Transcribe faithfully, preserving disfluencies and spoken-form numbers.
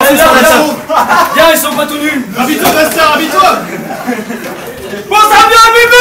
c'est ça, Viens, ils sont pas tout nuls. Habille-toi, Bastard, habille-toi. Bon, ça vient, bébé.